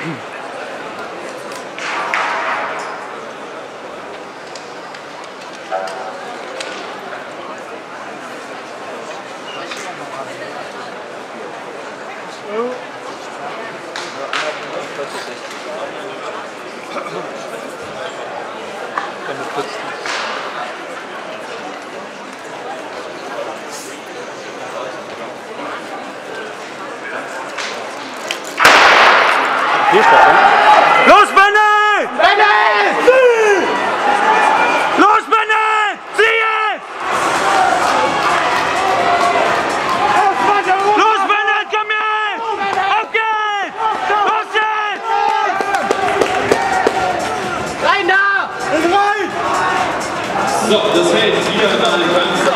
Los, Bennet! Bennet! Los, Bennet! Sieh jetzt! Los, Bennet, komm her! Auf geht's! Los jetzt! Rein da! So, das Feld wieder in alle Grenzen.